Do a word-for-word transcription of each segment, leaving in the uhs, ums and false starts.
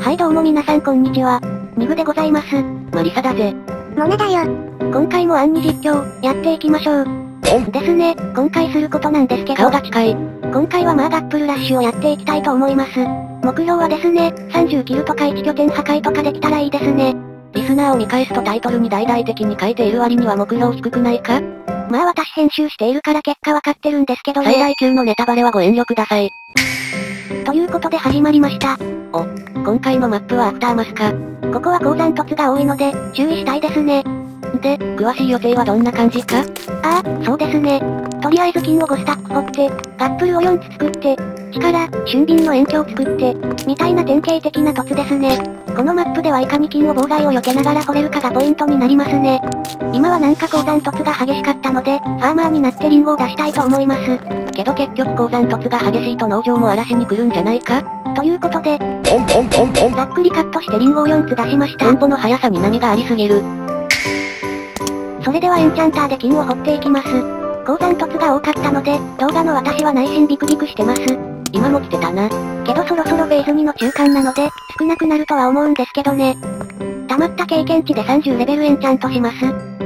はいどうも皆さんこんにちは。ミグでございます。 マリサだぜ。 モナだよ。 今回も暗に実況、やっていきましょう。ですね、今回することなんですけど。 顔が近い。 今回はマーガップルラッシュをやっていきたいと思います。目標はですね、さんじゅうキルとかいち拠点破壊とかできたらいいですね。 リスナーを見返すとタイトルに大々的に書いている割には目標低くないか？ まあ私編集しているから結果わかってるんですけどね。 最大級のネタバレはご遠慮ください。 ということで始まりました。 お、今回のマップはアフターマスか。 ここは鉱山突が多いので、注意したいですね。 で、詳しい予定はどんな感じか？ ああ、そうですね。とりあえず金をごスタック掘って、ガップルをよんつ作って、力、俊敏の延長作って、みたいな典型的な凸ですね。このマップではいかに金を妨害を避けながら掘れるかがポイントになりますね。今はなんか鉱山凸が激しかったので、ファーマーになってリンゴを出したいと思います。 けど結局鉱山凸が激しいと農場も荒らしに来るんじゃないか？ ということで、ざっくりカットしてリンゴをよんつ出しました。 テンポの速さに波がありすぎる。 それではエンチャンターで金を掘っていきます。鉱山凸が多かったので、動画の私は内心ビクビクしてます。 今も来てたな。 けどそろそろフェーズにの中間なので、少なくなるとは思うんですけどね。溜まった経験値でさんじゅうレベルエンチャントします。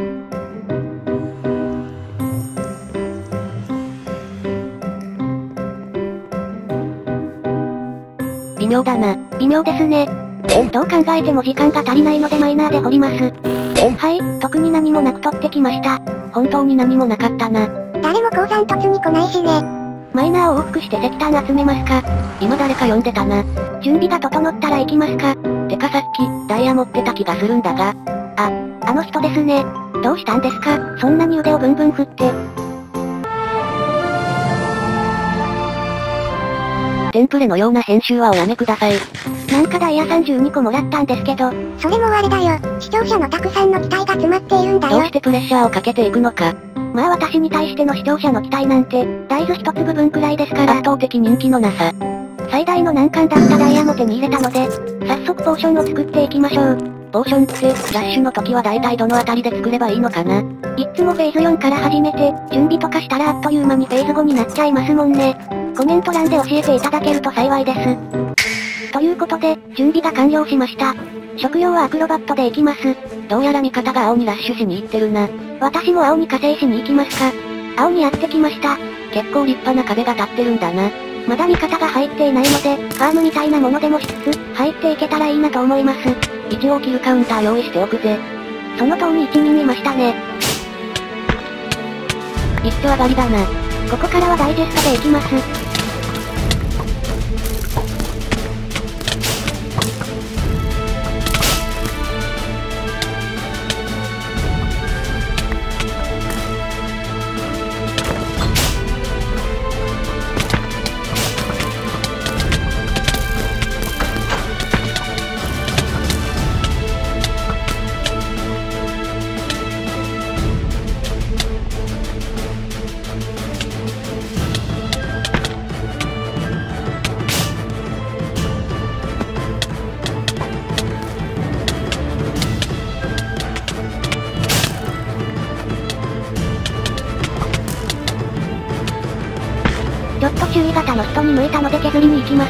微妙だな。 微妙ですね。どう考えても時間が足りないのでマイナーで掘ります。はい、特に何もなく取ってきました。 本当に何もなかったな。 誰も鉱山突に来ないしね。 マイナーを往復して石炭集めますか？ 今誰か呼んでたな。 準備が整ったら行きますか？ てかさっき、ダイヤ持ってた気がするんだが。 あ、あの人ですね。どうしたんですか？そんなに腕をブンブン振って。 テンプレのような編集はおやめください。 なんかダイヤさんじゅうにこもらったんですけど。 それもあれだよ。視聴者のたくさんの期待が詰まっているんだよ。 どうしてプレッシャーをかけていくのか。 まあ私に対しての視聴者の期待なんて、大豆一粒分くらいですから。 圧倒的人気のなさ。 最大の難関だったダイヤも手に入れたので、早速ポーションを作っていきましょう。 ポーションって、ラッシュの時は大体どのあたりで作ればいいのかな？ いっつもフェーズよんから始めて、準備とかしたらあっという間にフェーズごになっちゃいますもんね。コメント欄で教えていただけると幸いです。ということで、準備が完了しました。食用はアクロバットで行きます。 どうやら味方が青にラッシュしに行ってるな。 私も青に加勢しに行きますか。青にやってきました。 結構立派な壁が立ってるんだな。 まだ味方が入っていないので、ファームみたいなものでもしつつ、入っていけたらいいなと思います。 一応キルカウンター用意しておくぜ。 その塔にいちにんいましたね。 一丁上がりだな。 ここからはダイジェストで行きます。ちょっと注意型の人に向いたので削りに行きます。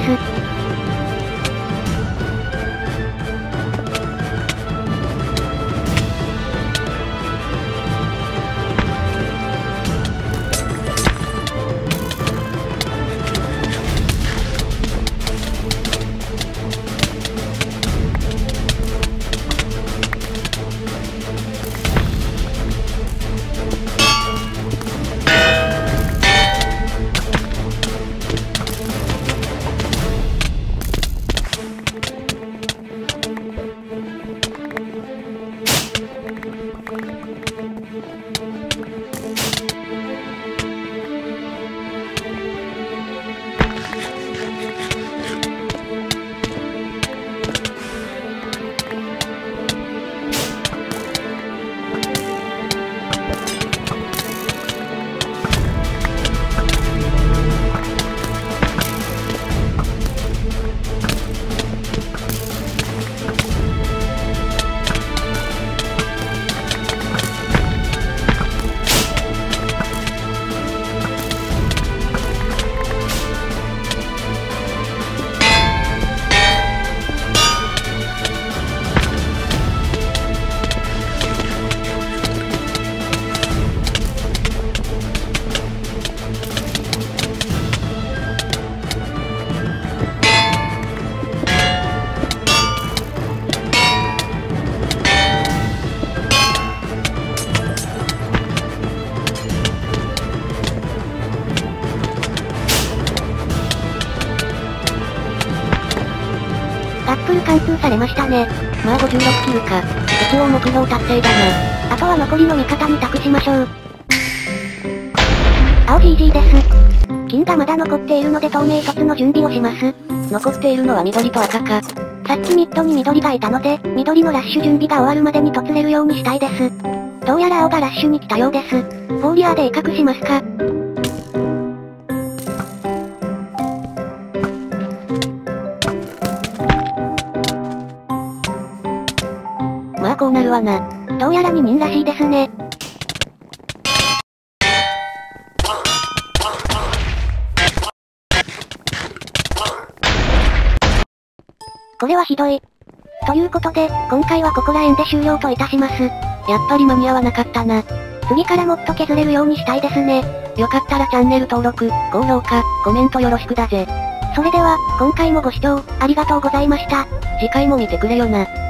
ガップル貫通されましたね。 まあごじゅうろくキルか。一応目標達成だな。 あとは残りの味方に託しましょう。青 ジージー です。金がまだ残っているので透明凸の準備をします。 残っているのは緑と赤か。 さっきミッドに緑がいたので、緑のラッシュ準備が終わるまでに突れるようにしたいです。どうやら青がラッシュに来たようです。フォーリアーで威嚇しますか。 まあこうなるわな。 どうやらににんらしいですね。これはひどい。ということで、今回はここら辺で終了といたします。 やっぱり間に合わなかったな。 次からもっと削れるようにしたいですね。 よかったらチャンネル登録、高評価、コメントよろしくだぜ。 それでは、今回もご視聴、ありがとうございました。 次回も見てくれよな。